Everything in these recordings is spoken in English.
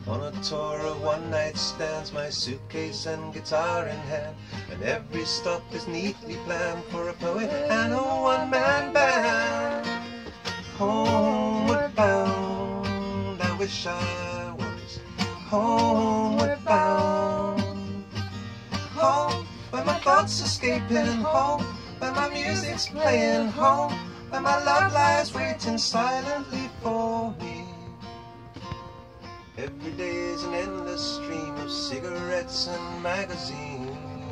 On a tour of one-night stands, my suitcase and guitar in hand, and every stop is neatly planned for a poet and a one-man band. Homeward bound, I wish I was homeward bound. Home, where my thoughts escaping, home, where my music's playing, home, where my love lies waiting silently for me. Every day is an endless stream of cigarettes and magazines.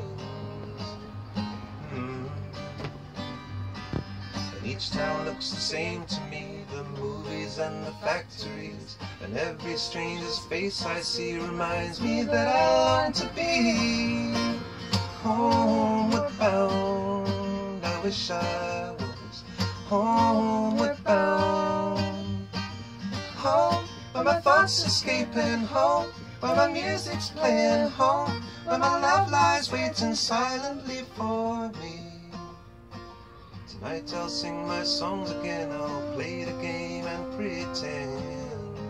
And each town looks the same to me, the movies and the factories, and every stranger's face I see reminds me that I long to be homeward bound. I wish I was homeward bound. Home, where my thoughts escaping, home, where my music's playing, home, where my love lies waiting silently for me. Tonight I'll sing my songs again, I'll play the game and pretend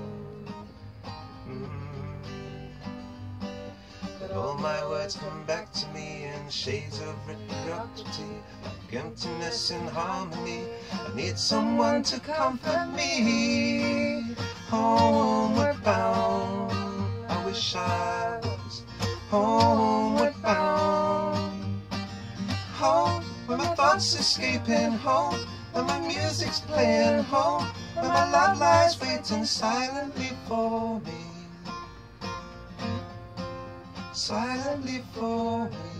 that all my words come back to me in shades of mediocrity, like emptiness in harmony. I need someone to comfort me. Homeward bound, I wish I was homeward bound. Home, where my thoughts escaping, home, where my music's playing, home, where my love lies waiting silently for me. Silently for me.